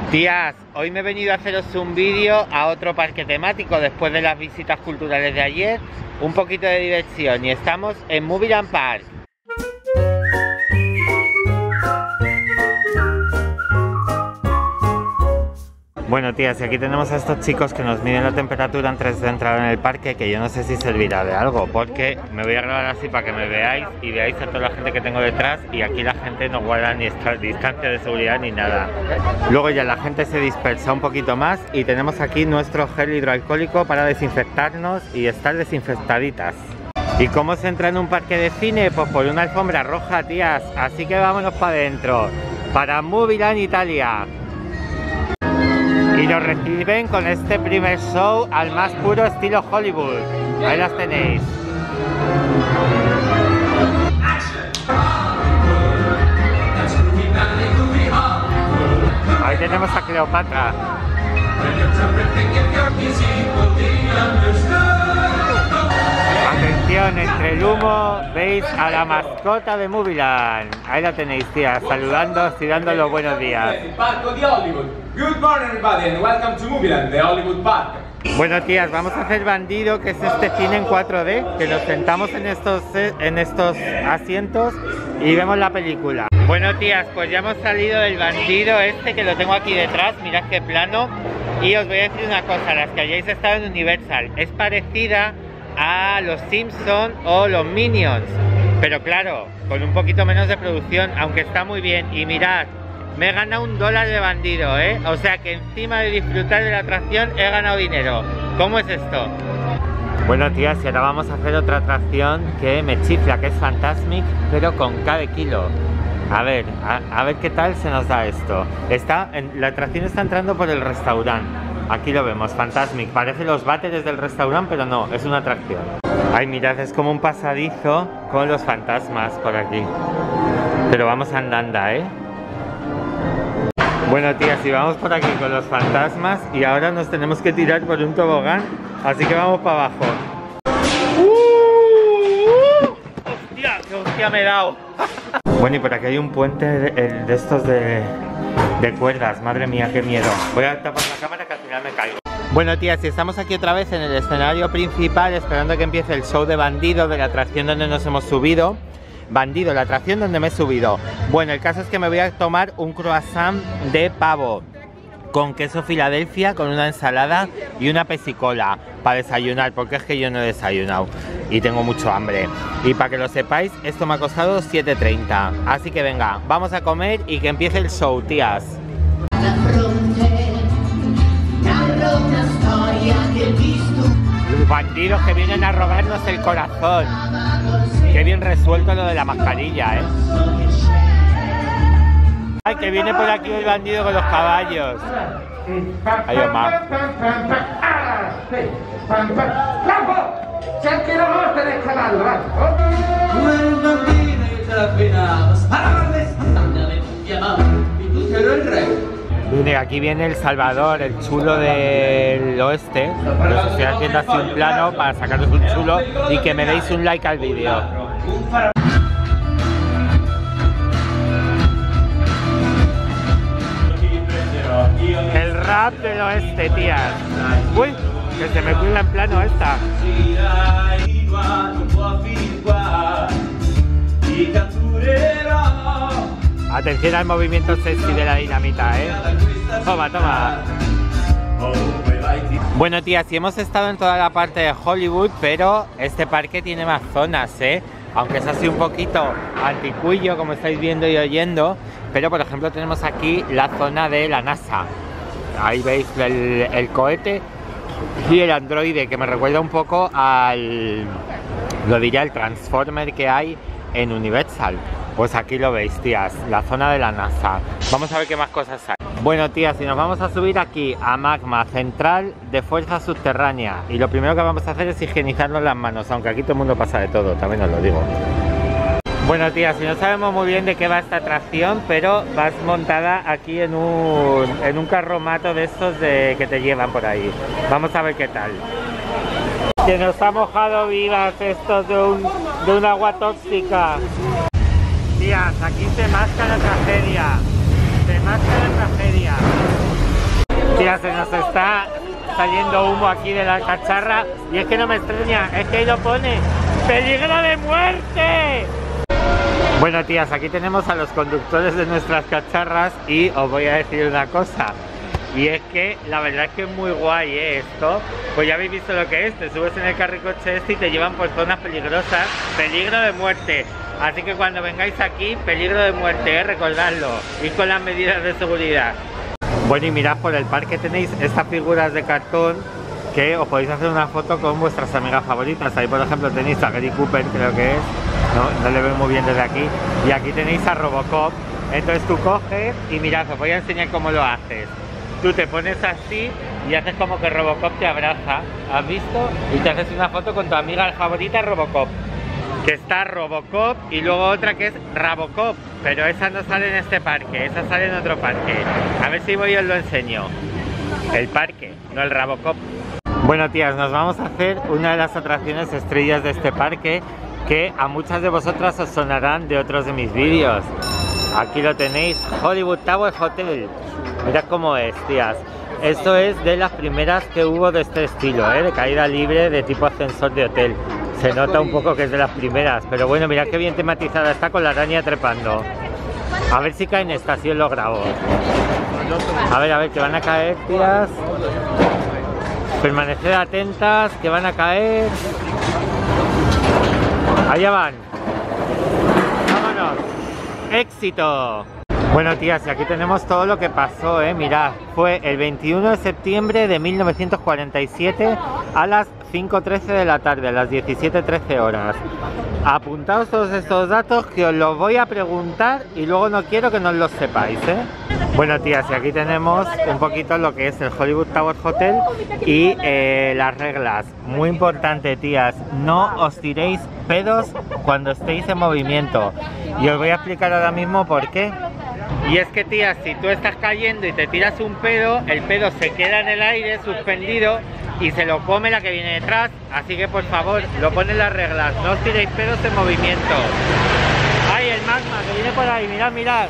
Tías, hoy me he venido a haceros un vídeo a otro parque temático después de las visitas culturales de ayer, un poquito de diversión, y estamos en Movieland Park. Bueno, tías, y aquí tenemos a estos chicos que nos miden la temperatura antes de entrar en el parque, que yo no sé si servirá de algo, porque me voy a grabar así para que me veáis y veáis a toda la gente que tengo detrás, y aquí la gente no guarda ni distancia de seguridad ni nada. Luego ya la gente se dispersa un poquito más y tenemos aquí nuestro gel hidroalcohólico para desinfectarnos y estar desinfectaditas. ¿Y cómo se entra en un parque de cine? Pues por una alfombra roja, tías, así que vámonos para adentro, para Movieland Italia. Y nos reciben con este primer show al más puro estilo Hollywood. Ahí las tenéis. Ahí tenemos a Cleopatra. Atención, entre el humo veis a la mascota de Movieland. Ahí la tenéis, tía, saludando y dando los buenos días. El parque de Hollywood. Good morning everybody and welcome to Movieland, the Hollywood Park. Bueno, tías, vamos a hacer Bandido, que es este cine en 4D, que nos sentamos en estos asientos y vemos la película. Bueno, tías, pues ya hemos salido del Bandido este, que lo tengo aquí detrás, mirad qué plano. Y os voy a decir una cosa, las que hayáis estado en Universal, es parecida a los Simpsons o los Minions, pero claro, con un poquito menos de producción, aunque está muy bien. Y mirad, me he ganado $1 de Bandido, o sea que encima de disfrutar de la atracción he ganado dinero. ¿Cómo es esto? Bueno, tías, y ahora vamos a hacer otra atracción que me chifla, que es Fantasmic, pero con cada kilo. A ver qué tal se nos da esto. La atracción está entrando por el restaurante. Aquí lo vemos, Fantasmic. Parece los váteres del restaurante, pero no, es una atracción. Ay, mirad, es como un pasadizo con los fantasmas por aquí. Pero vamos andando, Bueno, tías, y vamos por aquí con los fantasmas y ahora nos tenemos que tirar por un tobogán, así que vamos para abajo. ¡Hostia! ¡Qué hostia me he dado! Bueno, y por aquí hay un puente de estos de cuerdas. Madre mía, qué miedo. Voy a tapar la cámara que al final me caigo. Bueno, tías, y estamos aquí otra vez en el escenario principal, esperando que empiece el show de Bandido, de la atracción donde nos hemos subido. Bandido, la atracción donde me he subido. Bueno, el caso es que me voy a tomar un croissant de pavo con queso Filadelfia, con una ensalada y una pesicola para desayunar, porque es que yo no he desayunado y tengo mucho hambre. Y para que lo sepáis, esto me ha costado 7,30. Así que venga, vamos a comer y que empiece el show, tías. Los bandidos que vienen a robarnos el corazón. Qué bien resuelto lo de la mascarilla, Ay, que viene por aquí el bandido con los caballos. Ay, Omar. Viene, aquí viene el Salvador, el chulo del oeste. Pero estoy haciendo así un plano para sacaros un chulo y que me deis un like al vídeo. El rap del oeste, tías. Uy, que se me cuida en plano esta. Atención al movimiento sexy de la dinamita, Toma, toma. Bueno, tías, y hemos estado en toda la parte de Hollywood, pero este parque tiene más zonas, aunque es así un poquito anticuillo, como estáis viendo y oyendo. Pero por ejemplo tenemos aquí la zona de la NASA. Ahí veis el cohete y el androide, que me recuerda un poco al, lo diría, el Transformer que hay en Universal. Pues aquí lo veis, tías, la zona de la NASA. Vamos a ver qué más cosas hay. Bueno, tías, y nos vamos a subir aquí a Magma, central de fuerza subterránea. Y lo primero que vamos a hacer es higienizarnos las manos, aunque aquí todo el mundo pasa de todo, también os lo digo. Bueno, tías, y no sabemos muy bien de qué va esta atracción, pero vas montada aquí en un carromato de estos que te llevan por ahí. Vamos a ver qué tal. Que nos ha mojado vivas estos de un agua tóxica. Tías, aquí se masca la tragedia. Se masca la tragedia. Tía, se nos está saliendo humo aquí de la cacharra y es que no me extraña, es que ahí lo pone ¡peligro de muerte! Bueno, tías, aquí tenemos a los conductores de nuestras cacharras y os voy a decir una cosa. Y es que la verdad es que es muy guay esto. Pues ya habéis visto lo que es, te subes en el carricoche este y te llevan por zonas peligrosas, peligro de muerte. Así que cuando vengáis aquí, peligro de muerte, recordadlo, ir con las medidas de seguridad. Bueno, y mirad, por el parque tenéis estas figuras de cartón que os podéis hacer una foto con vuestras amigas favoritas. Ahí por ejemplo tenéis a Gary Cooper, creo que es, no le veo muy bien desde aquí, y aquí tenéis a Robocop. Entonces tú coges y mirad, os voy a enseñar cómo lo haces. Tú te pones así y haces como que Robocop te abraza, ¿has visto? Y te haces una foto con tu amiga favorita Robocop. Que está Robocop y luego otra que es Rabocop, pero esa no sale en este parque, esa sale en otro parque. A ver si voy y os lo enseño. El parque, no el Rabocop. Bueno, tías, nos vamos a hacer una de las atracciones estrellas de este parque que a muchas de vosotras os sonarán de otros de mis vídeos. Aquí lo tenéis, Hollywood Tower Hotel. Mirad cómo es, tías. Esto es de las primeras que hubo de este estilo, de caída libre, de tipo ascensor de hotel. Se nota un poco que es de las primeras, pero bueno, mirad qué bien tematizada está con la araña trepando. A ver si caen estas, si os lo grabo. A ver, que van a caer, tías. Permaneced atentas, que van a caer. Allá van. Vámonos. ¡Éxito! Bueno, tías, y aquí tenemos todo lo que pasó, mirad. Fue el 21 de septiembre de 1947 a las 5:13 de la tarde, a las 17:13 horas. Apuntaos todos estos datos que os los voy a preguntar y luego no quiero que no los sepáis, Bueno, tías, y aquí tenemos un poquito lo que es el Hollywood Tower Hotel y las reglas. Muy importante, tías, no os tiréis pedos cuando estéis en movimiento. Y os voy a explicar ahora mismo por qué. Y es que, tías, si tú estás cayendo y te tiras un pedo, el pedo se queda en el aire suspendido y se lo come la que viene detrás. Así que por favor, lo ponen las reglas, no os tiréis pedos en movimiento. ¡Ay, el magma que viene por ahí! Mirad, mirad.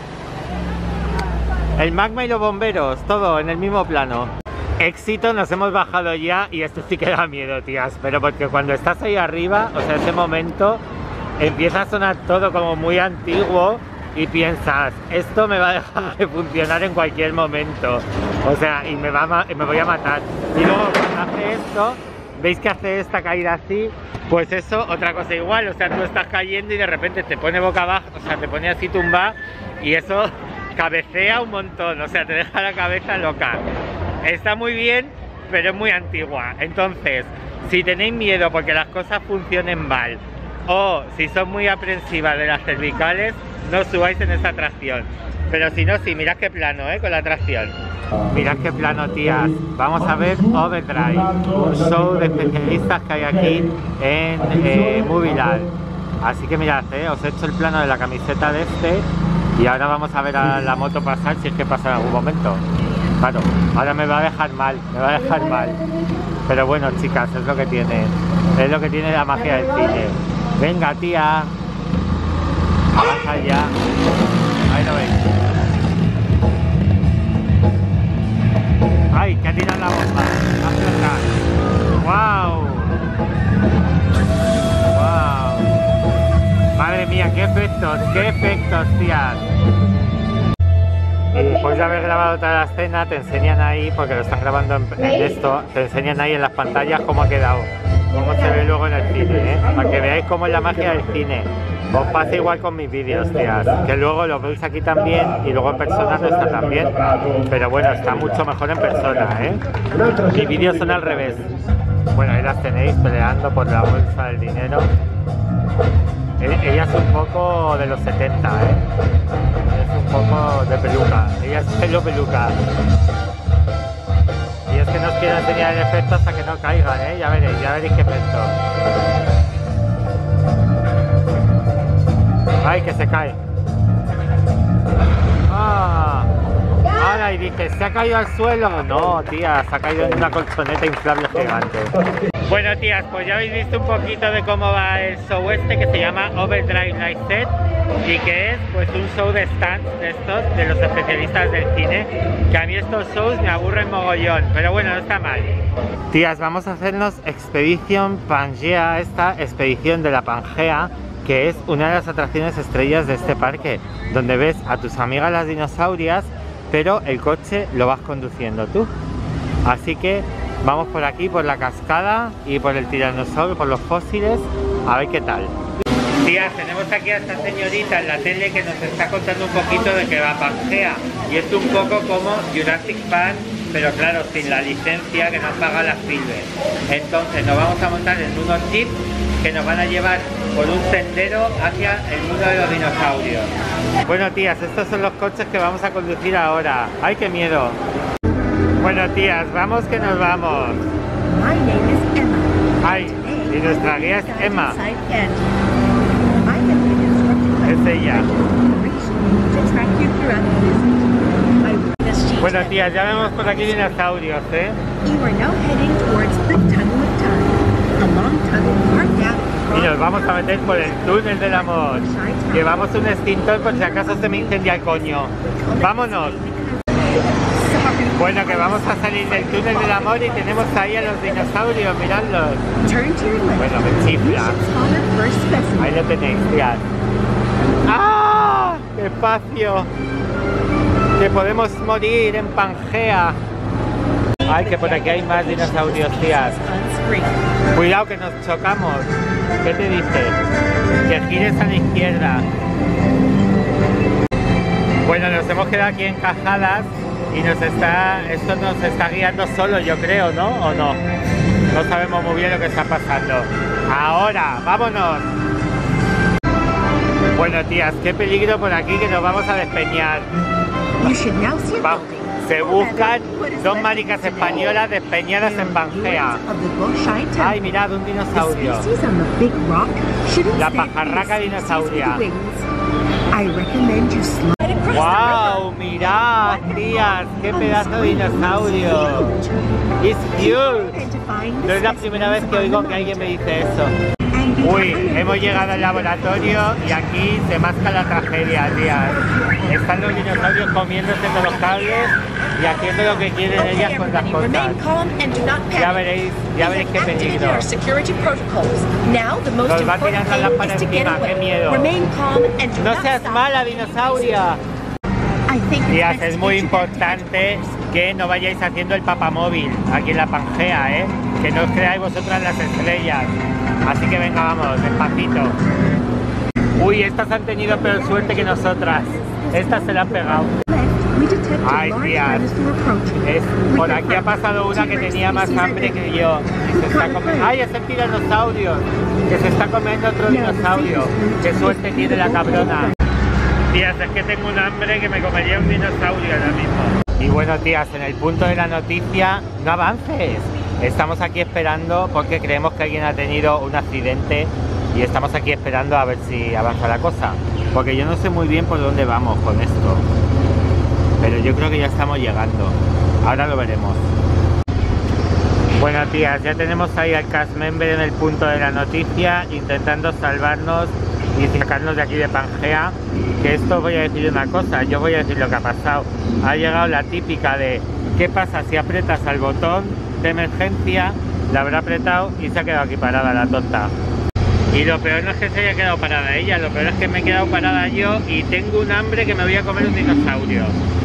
El magma y los bomberos, todo en el mismo plano. Éxito, nos hemos bajado ya y esto sí que da miedo, tías. Pero porque cuando estás ahí arriba, o sea, ese momento, empieza a sonar todo como muy antiguo. Y piensas, esto me va a dejar de funcionar en cualquier momento, o sea, y me voy a matar. Y luego cuando hace esto, veis que hace esta caída así, pues eso, otra cosa igual, o sea, tú estás cayendo y de repente te pone boca abajo, o sea, te pone así tumbado y eso cabecea un montón, o sea, te deja la cabeza loca. Está muy bien, pero es muy antigua. Entonces, si tenéis miedo porque las cosas funcionen mal, o si son muy aprensivas de las cervicales, no subáis en esta atracción. Pero si no, sí, mirad qué plano, con la atracción. Mirad qué plano, tías. Vamos a ver Overdrive, un show de especialistas que hay aquí en Movieland. Así que mirad, os he hecho el plano de la camiseta de este y ahora vamos a ver a la moto pasar, si es que pasa en algún momento. Claro, ahora me va a dejar mal, Pero bueno, chicas, es lo que tiene la magia del cine. Venga, tía. Avanza ya. Ahí lo veis. ¡Ay, que ha tirado la bomba! ¡Wow! ¡Wow! Madre mía, qué efectos, tías. Y después de haber grabado toda la escena, te enseñan ahí, porque lo están grabando en esto, te enseñan ahí en las pantallas cómo ha quedado, cómo se ve luego en el cine, para que veáis cómo es la magia del cine. Os pasa igual con mis vídeos, tías, que luego lo veis aquí también y luego en persona no está tan bien, pero bueno, está mucho mejor en persona, Mis vídeos son al revés. Bueno, ahí las tenéis peleando por la bolsa del dinero. Ella es un poco de los 70, es un poco de peluca, ella es pelo peluca. Y es que no os quiero enseñar el efecto hasta que no caigan, ya veréis qué efecto. ¡Ay, que se cae! ¡Ah! Y dije, ¿se ha caído al suelo? No, tía, se ha caído en una colchoneta inflable gigante. Bueno, tías, pues ya habéis visto un poquito de cómo va el show este, que se llama Overdrive Night Set, y que es pues un show de stands de estos, de los especialistas del cine, que a mí estos shows me aburren mogollón, pero bueno, no está mal. Tías, vamos a hacernos Expedición Pangea, esta expedición de la Pangea, que es una de las atracciones estrellas de este parque, donde ves a tus amigas las dinosaurias, pero el coche lo vas conduciendo tú. Así que vamos por aquí, por la cascada y por el tiranosaurio, por los fósiles, a ver qué tal. Tías, tenemos aquí a esta señorita en la tele que nos está contando un poquito de qué va Pangea, y es un poco como Jurassic Park, pero claro, sin la licencia que nos paga la Spielberg. Entonces nos vamos a montar en unos jeeps que nos van a llevar por un sendero hacia el mundo de los dinosaurios. Bueno, tías, estos son los coches que vamos a conducir ahora. ¡Ay, qué miedo! Bueno, tías, vamos que nos vamos. Ay, y nuestra guía es Emma. Es ella. Bueno, tías, ya vemos por aquí dinosaurios, ¿eh? Y nos vamos a meter por el túnel del amor. Llevamos un extintor por si acaso se me incendia el coño. ¡Vámonos! Bueno, que vamos a salir del túnel del amor y tenemos ahí a los dinosaurios, miradlos. Bueno, me chifla. Ahí lo tenéis, tías. ¡Ah! ¡Qué espacio! Que podemos morir en Pangea. Ay, que por aquí hay más dinosaurios, tías. Cuidado que nos chocamos. ¿Qué te dice? Que gires a la izquierda. Bueno, nos hemos quedado aquí encajadas y esto nos está guiando solo, yo creo, ¿no? ¿O no? No sabemos muy bien lo que está pasando. Ahora, vámonos. Bueno, tías, qué peligro por aquí, que nos vamos a despeñar. Se buscan dos maricas españolas despeñadas en Pangea. Ay, mirad, un dinosaurio. La pajarraca dinosauria. ¡Wow! Mirad, tías, qué pedazo de dinosaurio. It's huge. No es la primera vez que oigo que alguien me dice eso. Uy, hemos llegado al laboratorio y aquí se masca la tragedia, tías. Están los dinosaurios comiéndose todos los cables y haciendo lo que quieren ellas con las cosas. Ya veréis qué peligro. Nos va tirando las lámparas encima, qué miedo. No seas mala, dinosauria. Tías, es muy importante que no vayáis haciendo el papamóvil aquí en la Pangea, ¿eh? Que no os creáis vosotras las estrellas. Así que venga, vamos, despacito. Uy, estas han tenido peor suerte que nosotras. Estas se la han pegado. Ay, tías. Por aquí ha pasado una que tenía más hambre que yo. Y se está comiendo. ¡Ay, es el tiranosaurio! Que se está comiendo otro dinosaurio. ¡Qué suerte tiene la cabrona! Tías, es que tengo un hambre que me comería un dinosaurio ahora mismo. Y bueno, tías, en el punto de la noticia, no avances. Estamos aquí esperando porque creemos que alguien ha tenido un accidente y estamos aquí esperando a ver si avanza la cosa. Porque yo no sé muy bien por dónde vamos con esto. Pero yo creo que ya estamos llegando. Ahora lo veremos. Bueno, tías, ya tenemos ahí al cast member en el punto de la noticia intentando salvarnos y sacarnos de aquí de Pangea. Que esto voy a decir una cosa, yo voy a decir lo que ha pasado. Ha llegado la típica de ¿qué pasa si aprietas al botón de emergencia? La habrá apretado y se ha quedado aquí parada la tonta. Y lo peor no es que se haya quedado parada ella, lo peor es que me he quedado parada yo y tengo un hambre que me voy a comer un dinosaurio.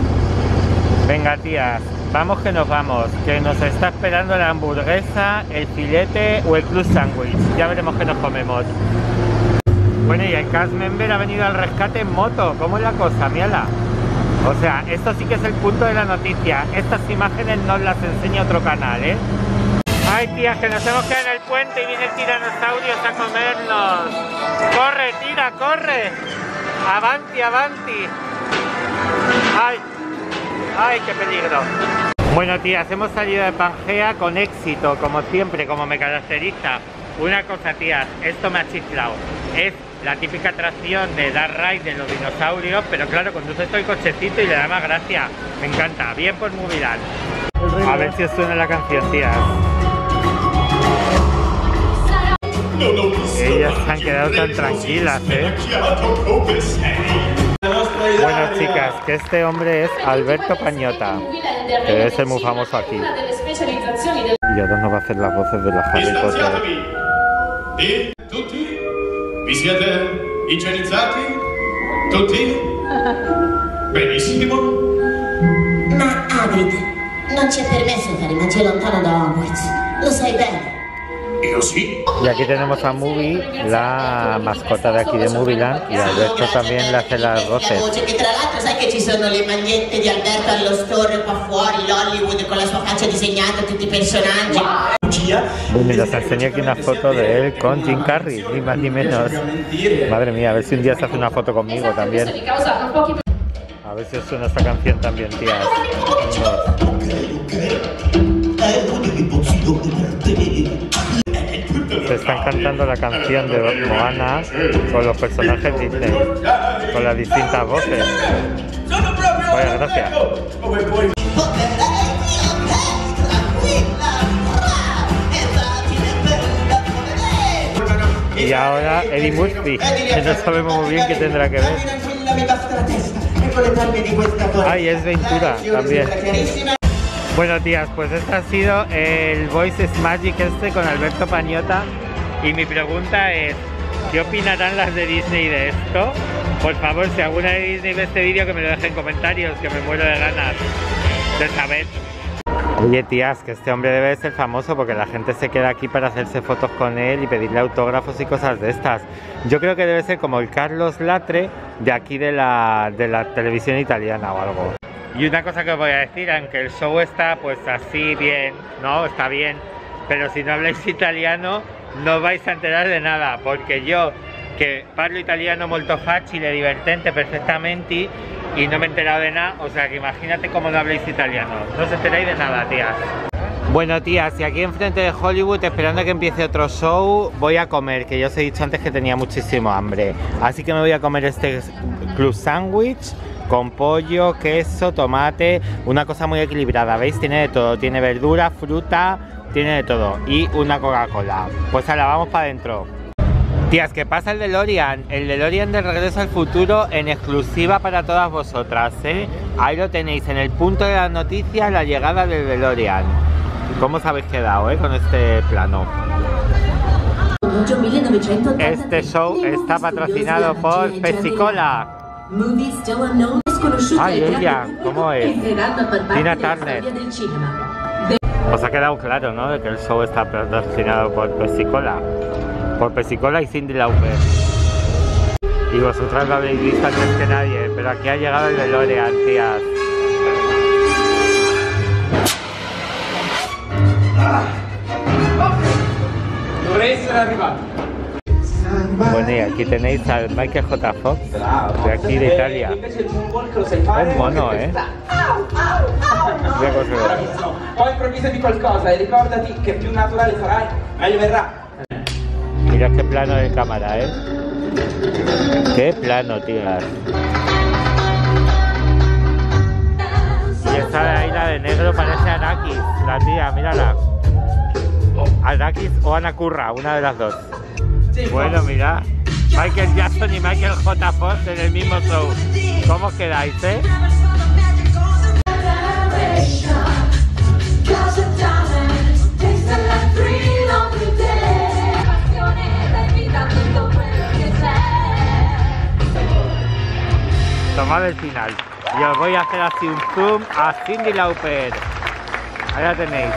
Venga, tías, vamos que nos vamos, que nos está esperando la hamburguesa, el filete o el club sandwich. Ya veremos qué nos comemos. Bueno, y el cast member ha venido al rescate en moto. ¿Cómo es la cosa? Mírala. O sea, esto sí que es el punto de la noticia. Estas imágenes nos las enseña otro canal, ¿eh? Ay, tías, que nos hemos quedado en el puente y viene el tiranosaurio a comernos. ¡Corre, tira, corre! ¡Avanti, avanti! ¡Ay! ¡Ay, qué peligro! Bueno, tías, hemos salido de Pangea con éxito, como siempre, como me caracteriza. Una cosa, tías, esto me ha chiflado. Es la típica atracción de dar ride de los dinosaurios, pero claro, conduce esto el cochecito y le da más gracia. Me encanta. Bien por Movieland. A ver si os suena la canción, tías. Ellas se han quedado tan tranquilas, ¿eh? Bueno, chicas, que este hombre es Alberto Pagnotta, que debe ser muy famoso aquí. Y ahora nos va a hacer las voces de la Harry Potter. E tutti? Vi siete igienizzati? Tutti? Benissimo. Ma Hagrid, non ci è permesso fare magia lontano da Hogwarts. Lo sai bene. Io sì. Y aquí tenemos a Movie, la mascota de aquí de Movieland, y Alberto también le hace las voces. Che tra l'altro sai che ci sono le magliette di Alberto allo store qua fuori, l'Hollywood con la sua faccia disegnata, tutti i personaggi. Bueno, y os enseño aquí una foto de él con Jim Carrey, ni más ni menos. Madre mía, a ver si un día se hace una foto conmigo también. A ver si os suena esta canción también, tías. Se están cantando la canción de Moana con los personajes Disney, con las distintas voces. Vaya, gracias. Y ahora Eddie Murphy, que no sabemos muy bien qué tendrá que ver. Ay, es Ventura también. Bueno, tías, pues este ha sido el Voices Magic con Alberto Pagnotta. Y mi pregunta es, ¿qué opinarán las de Disney de esto? Por favor, si alguna de Disney ve este vídeo, que me lo deje en comentarios, que me muero de ganas de saber. Oye, tías, que este hombre debe ser famoso porque la gente se queda aquí para hacerse fotos con él y pedirle autógrafos y cosas de estas. Yo creo que debe ser como el Carlos Latre de aquí de la televisión italiana o algo. Y una cosa que os voy a decir, aunque el show está pues así bien, ¿no? Está bien, pero si no habláis italiano no vais a enterar de nada, porque yo, que parlo italiano molto facile, divertente, perfectamente, y no me he enterado de nada, o sea que imagínate cómo no habléis italiano, no os enteráis de nada, tías. Bueno, tías, y aquí enfrente de Hollywood, esperando a que empiece otro show, voy a comer, que ya os he dicho antes que tenía muchísimo hambre. Así que me voy a comer este club sándwich con pollo, queso, tomate, una cosa muy equilibrada, ¿veis? Tiene de todo, tiene verdura, fruta, tiene de todo, y una Coca-Cola. Pues ahora vamos para adentro. Tías, que pasa el DeLorean de Regreso al Futuro en exclusiva para todas vosotras, ¿eh? Ahí lo tenéis, en el punto de las noticias, la llegada del DeLorean. ¿Cómo os habéis quedado, con este plano? Este show está patrocinado por Pepsi-Cola. Ay, ella, ¿cómo es? Tina Turner. Os ha quedado claro, ¿no? De que el show está patrocinado por Pepsi-Cola. Por Pepsi-Cola y Cyndi Lauper. Y vosotras lo habéis visto antes que nadie, pero aquí ha llegado el DeLorean, tías. Bueno, y aquí tenéis al Michael J. Fox, de aquí de Italia. Es mono, ¿eh? Poi improvvisati qualcosa e ricordati che più naturale sarai, meglio verrà. Mirad qué plano de cámara, ¿eh? Qué plano, tías. Y esta de ahí, la de negro, parece Anakis, la tía, mírala. Anakis o Ana Curra, una de las dos. Bueno, mirad, Michael Jackson y Michael J. Fox en el mismo show. ¿Cómo os quedáis, eh? Tomad el final. Y os voy a hacer así un zoom a Cyndi Lauper. Ahí la tenéis.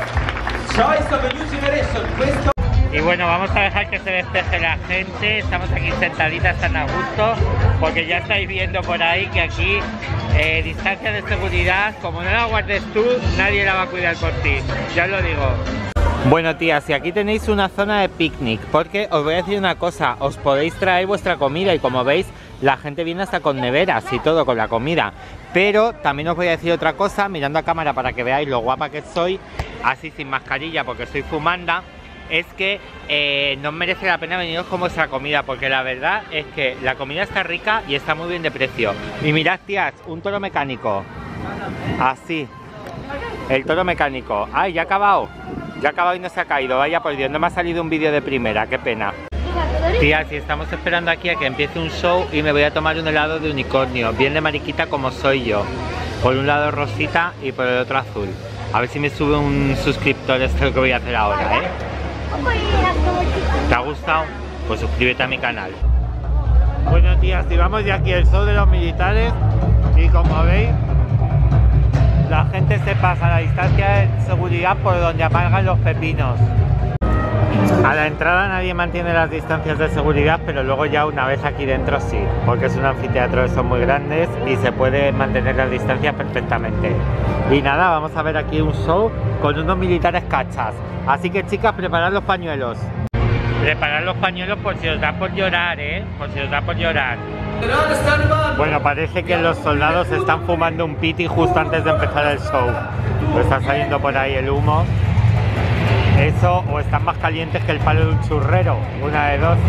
Y bueno, vamos a dejar que se despeje la gente. Estamos aquí sentaditas tan a gusto, porque ya estáis viendo por ahí que aquí distancia de seguridad, como no la guardes tú, nadie la va a cuidar por ti, ya os lo digo. Bueno, tías, y aquí tenéis una zona de picnic, porque os voy a decir una cosa, os podéis traer vuestra comida y como veis la gente viene hasta con neveras y todo con la comida. Pero también os voy a decir otra cosa, mirando a cámara para que veáis lo guapa que soy, así sin mascarilla porque soy fumanda, es que no merece la pena veniros con vuestra comida, porque la verdad es que la comida está rica y está muy bien de precio. Y mirad, tías, un toro mecánico, así, el toro mecánico. ¡Ay, ya ha acabado! Ya ha acabado y no se ha caído, vaya por Dios, no me ha salido un vídeo de primera, qué pena. Tía, si estamos esperando aquí a que empiece un show y me voy a tomar un helado de unicornio, bien de mariquita como soy yo. Por un lado rosita y por el otro azul. A ver si me sube un suscriptor, esto es lo que voy a hacer ahora, ¿eh? ¿Te ha gustado? Pues suscríbete a mi canal. Bueno, tías, llevamos ya aquí el show de los militares y como veis, la gente se pasa a la distancia de seguridad por donde apagan los pepinos. A la entrada nadie mantiene las distancias de seguridad, pero luego ya una vez aquí dentro sí, porque es un anfiteatro de esos muy grandes y se puede mantener las distancias perfectamente. Y nada, vamos a ver aquí un show con unos militares cachas. Así que chicas, preparad los pañuelos. Preparad los pañuelos por si os da por llorar, por si os da por llorar. Bueno, parece que los soldados están fumando un piti justo antes de empezar el show. Pues está saliendo por ahí el humo. Eso, o están más calientes que el palo de un churrero, una de dos.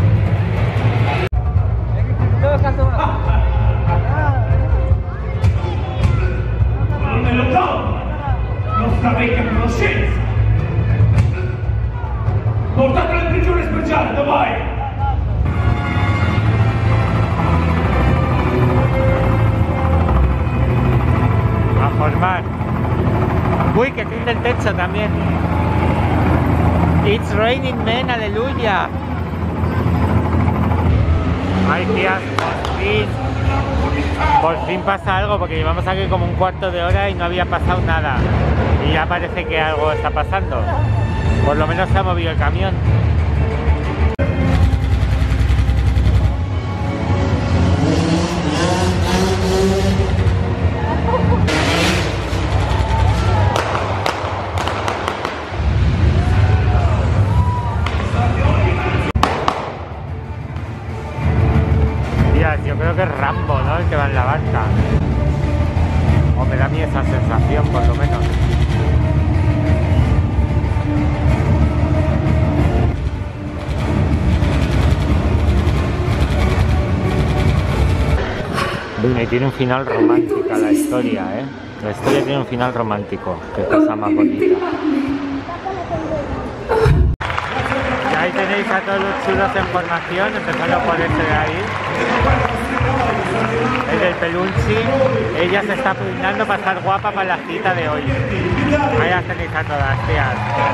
Portatelo in prigione speciale, dov'è? A formar. Uy, que tiene el techo también. It's raining men, aleluya. Ay, tías, por fin pasa algo, porque llevamos aquí como un cuarto de hora y no había pasado nada. Y ya parece que algo está pasando. Por lo menos se ha movido el camión. Yo creo que es Rambo, ¿no? El que va en la barca. O me da a mí esa sensación, por lo menos. Bueno, y tiene un final romántico la historia, ¿eh? La historia tiene un final romántico. Qué cosa más bonita. Y ahí tenéis a todos los chulos en formación, empezando por este de ahí. Es del Pelunchi. Ella se está peinando para estar guapa para la cita de hoy. Ahí las tenéis a todas, tías.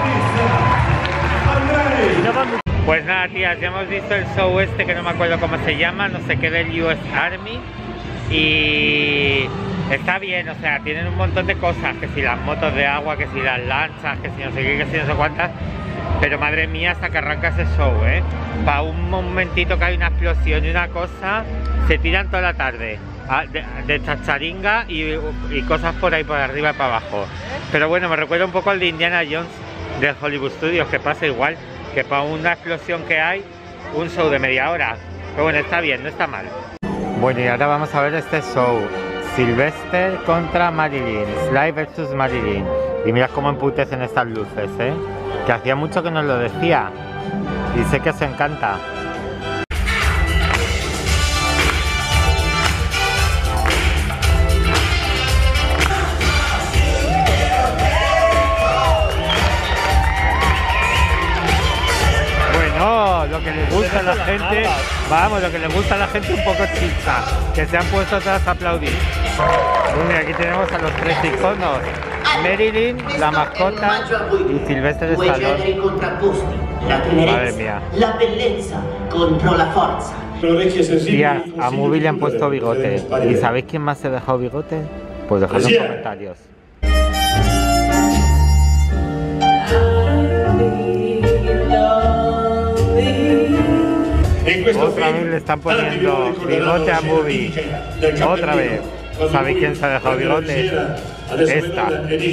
Pues nada, tías, ya hemos visto el show este que no me acuerdo cómo se llama, no sé qué, del US Army. Y está bien, o sea, tienen un montón de cosas, que si las motos de agua, que si las lanchas, que si no sé qué, que si no sé cuántas. Pero madre mía, hasta que arranca ese show, para un momentito que hay una explosión y una cosa, se tiran toda la tarde de chacharinga y cosas por ahí por arriba y para abajo. Pero bueno, me recuerda un poco al de Indiana Jones de Hollywood Studios, que pasa igual, que para una explosión que hay, un show de media hora. Pero bueno, está bien, no está mal. Bueno, y ahora vamos a ver este show. Sylvester contra Marilyn, Sly vs Marilyn. Y mirad cómo emputecen estas luces, que hacía mucho que nos lo decía. Y sé que os encanta. Bueno, lo que le gusta a la gente, vamos, lo que le gusta a la gente un poco chicha, que se han puesto todas a aplaudir. Bueno, y aquí tenemos a los tres iconos. Marilyn, la mascota, y Sylvester Stallone. Madre mía. La belleza contra la fuerza. Tía, a Movie le han puesto bigote. ¿Y sabéis quién más se ha dejado bigote? Pues dejadlo en comentarios. Otra vez le están poniendo bigote a Movie. Otra vez. ¿Sabéis quién se ha dejado bigote? Esta.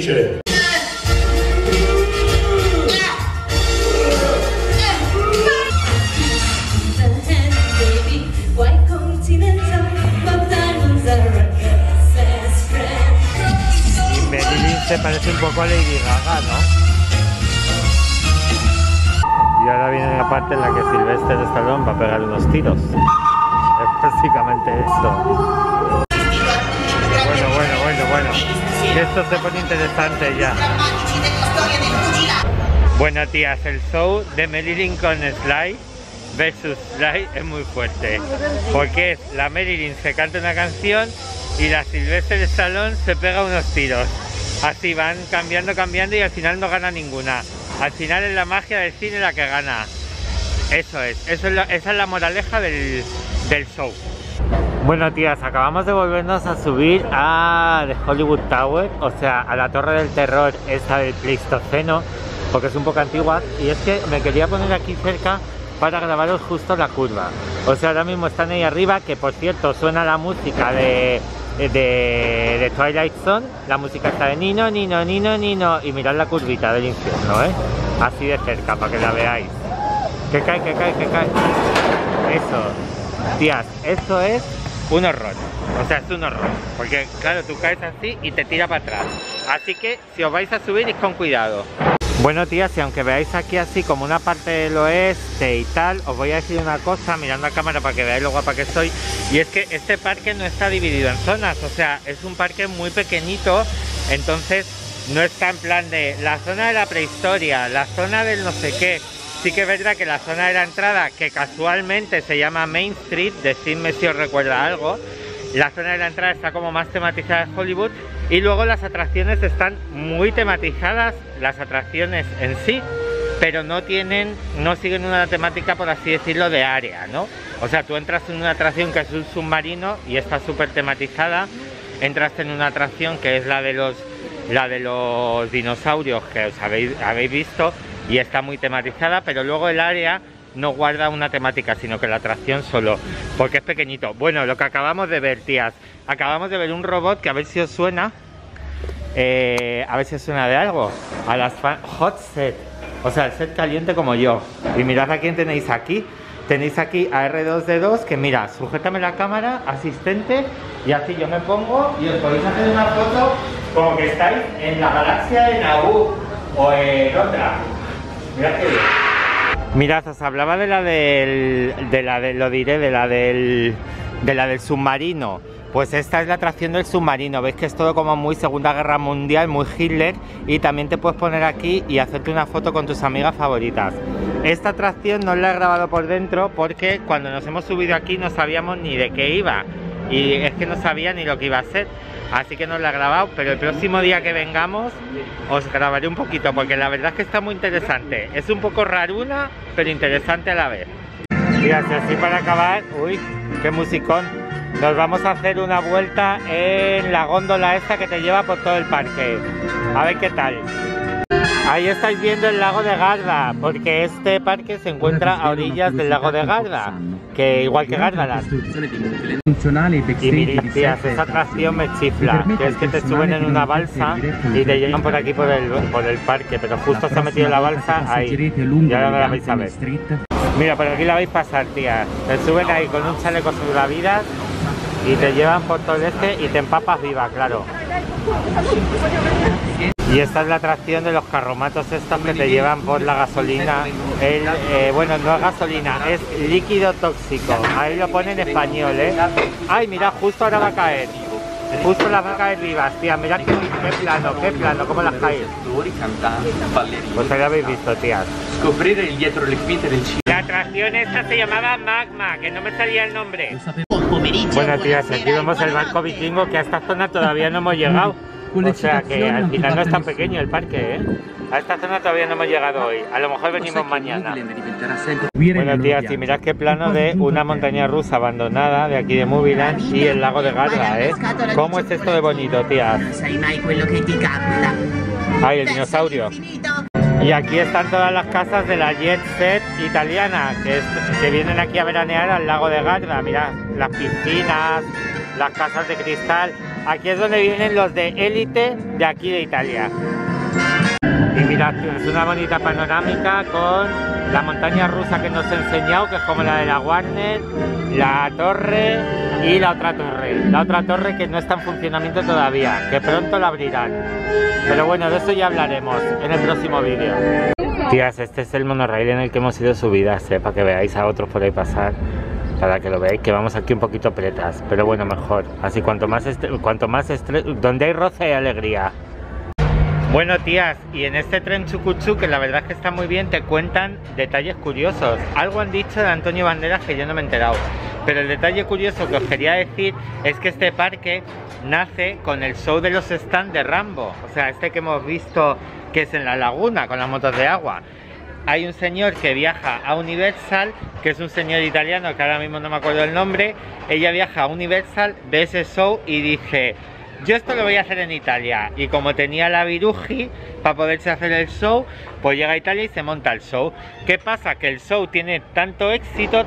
Y Marilyn se parece un poco a Lady Gaga, ¿no? Y ahora viene la parte en la que Sylvester Stallone va a pegar unos tiros. Es básicamente esto. Bueno. Esto se pone interesante ya. Bueno, tías, el show de Marilyn con Sly versus Live es muy fuerte, porque es la Marilyn se canta una canción y la Sylvester Stallone se pega unos tiros. Así van cambiando y al final no gana ninguna. Al final es la magia del cine la que gana. Esa es la moraleja del show. Bueno, tías, acabamos de volvernos a subir a The Hollywood Tower, o sea, a la Torre del Terror, esa del Pleistoceno, porque es un poco antigua, y es que me quería poner aquí cerca para grabaros justo la curva. O sea, ahora mismo están ahí arriba, que por cierto suena la música de Twilight Zone, la música está de Nino, Nino, Nino, Nino, y mirad la curvita del infierno, así de cerca, para que la veáis. Que cae. Eso, tías, eso es un horror, o sea, es un horror, porque claro, tú caes así y te tira para atrás, así que si os vais a subir, id con cuidado. Bueno, tías, y aunque veáis aquí así como una parte del oeste y tal, os voy a decir una cosa, mirando a cámara para que veáis lo guapa que soy, y es que este parque no está dividido en zonas, o sea, es un parque muy pequeñito, entonces no está en plan de la zona de la prehistoria, la zona del no sé qué. Sí que es verdad que la zona de la entrada, que casualmente se llama Main Street, decidme si os recuerda algo, la zona de la entrada está como más tematizada de Hollywood, y luego las atracciones están muy tematizadas, las atracciones en sí, pero no siguen una temática, por así decirlo, de área, ¿no? O sea, tú entras en una atracción que es un submarino y está súper tematizada, entras en una atracción que es la de los dinosaurios que os habéis visto, y está muy tematizada, pero luego el área no guarda una temática, sino que la atracción solo, porque es pequeñito. Bueno, lo que acabamos de ver, tías, acabamos de ver un robot que a ver si os suena, de algo, a las hot set, o sea, el set caliente como yo. Y mirad a quién tenéis aquí a R2D2, que mira, sujétame la cámara, asistente, y así yo me pongo y os podéis hacer una foto como que estáis en la galaxia de Naboo o en otra. Mirad que bien. Mirad, os hablaba de la del submarino. Pues esta es la atracción del submarino. Veis que es todo como muy Segunda Guerra Mundial, muy Hitler, y también te puedes poner aquí y hacerte una foto con tus amigas favoritas. Esta atracción no la he grabado por dentro porque cuando nos hemos subido aquí no sabíamos ni de qué iba, y es que no sabía ni lo que iba a ser. Así que no la he grabado, pero el próximo día que vengamos os grabaré un poquito, porque la verdad es que está muy interesante. Es un poco raruna, pero interesante a la vez. Y así para acabar, uy, qué musicón. Nos vamos a hacer una vuelta en la góndola esta que te lleva por todo el parque. A ver qué tal. Ahí estáis viendo el lago de Garda, porque este parque se encuentra a orillas del lago de Garda, que igual que Gardaland. Y mirad, tías, esa atracción me chifla, que es que te suben en una balsa y te llevan por aquí por el parque, pero justo se ha metido la balsa ahí, y ahora no la vais a ver. Mira, por aquí la vais a pasar, tías. Te suben ahí con un chaleco salvavidas y te llevan por todo el este y te empapas viva, claro. Y esta es la atracción de los carromatos estos que te llevan por la gasolina. Bueno, no es gasolina, es líquido tóxico. Ahí lo pone en español, Ay, mira, justo ahora va a caer. Justo las va a caer vivas, tía. Mirad qué plano, cómo las cae. Pues ya lo habéis visto, tías. La atracción esta se llamaba Magma, que no me salía el nombre. Bueno, tías, aquí vemos el barco vikingo, que a esta zona todavía no hemos llegado. O sea que al final no es tan pequeño el parque, A esta zona todavía no hemos llegado hoy. A lo mejor venimos mañana. Bueno, tías, y mirad qué plano de una montaña rusa abandonada de aquí de Movieland y el lago de Garda, ¿Cómo es esto de bonito, tías? Ay, el dinosaurio. Y aquí están todas las casas de la Jet Set italiana, que vienen aquí a veranear al lago de Garda. Mirad, las piscinas, las casas de cristal. Aquí es donde vienen los de élite de aquí de Italia. Y mirad, es una bonita panorámica con la montaña rusa que nos he enseñado, que es como la de la Warner, la torre y la otra torre. La otra torre que no está en funcionamiento todavía, que pronto la abrirán. Pero bueno, de eso ya hablaremos en el próximo vídeo. Tías, este es el monorraíl en el que hemos ido subidas, para que veáis a otros por ahí pasar. Para que lo veáis, que vamos aquí un poquito pretas, pero bueno, mejor. Así cuanto más donde hay roce hay alegría. Bueno, tías, y en este tren chucuchú, que la verdad es que está muy bien, te cuentan detalles curiosos. Algo han dicho de Antonio Banderas que yo no me he enterado. Pero el detalle curioso que os quería decir es que este parque nace con el show de los stands de Rambo. O sea, este que hemos visto que es en la laguna con las motos de agua. Hay un señor que viaja a Universal, que es un señor italiano que ahora mismo no me acuerdo el nombre. Ella viaja a Universal, ve ese show y dice: yo esto lo voy a hacer en Italia. Y como tenía la viruji para poderse hacer el show, pues llega a Italia y se monta el show. ¿Qué pasa? Que el show tiene tanto éxito,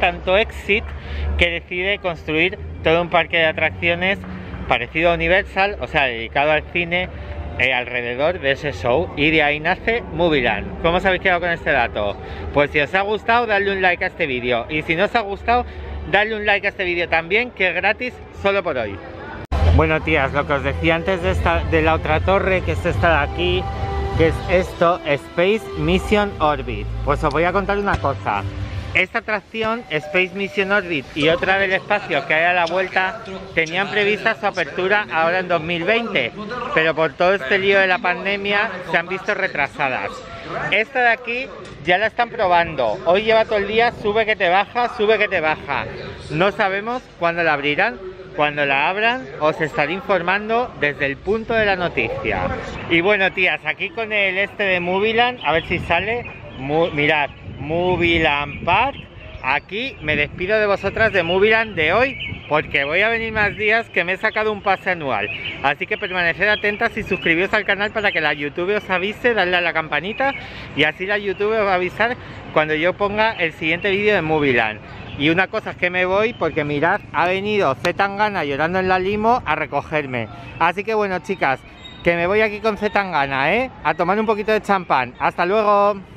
que decide construir todo un parque de atracciones parecido a Universal, o sea, dedicado al cine, alrededor de ese show, y de ahí nace Movieland. ¿Cómo os habéis quedado con este dato? Pues si os ha gustado, dadle un like a este vídeo, y si no os ha gustado, dadle un like a este vídeo también, que es gratis solo por hoy. Bueno, tías, lo que os decía antes de la otra torre, que es esta de aquí, que es esto, Space Mission Orbit. Pues os voy a contar una cosa. Esta atracción, Space Mission Orbit, y otra del espacio que hay a la vuelta, tenían prevista su apertura ahora en 2020, pero por todo este lío de la pandemia se han visto retrasadas. Esta de aquí ya la están probando. Hoy lleva todo el día, sube que te baja, sube que te baja. No sabemos cuándo la abrirán. Cuando la abran os estaré informando desde el punto de la noticia. Y bueno, tías, aquí con el este de Movieland, a ver si sale. Mirad, Movieland Park. Aquí me despido de vosotras de Movieland de hoy, porque voy a venir más días, que me he sacado un pase anual. Así que permaneced atentas y suscribiros al canal para que la YouTube os avise, darle a la campanita, y así la YouTube os va a avisar cuando yo ponga el siguiente vídeo de Movieland. Y una cosa es que me voy porque mirad, ha venido Zetangana llorando en la limo a recogerme. Así que bueno, chicas, que me voy aquí con Zetangana, a tomar un poquito de champán. ¡Hasta luego!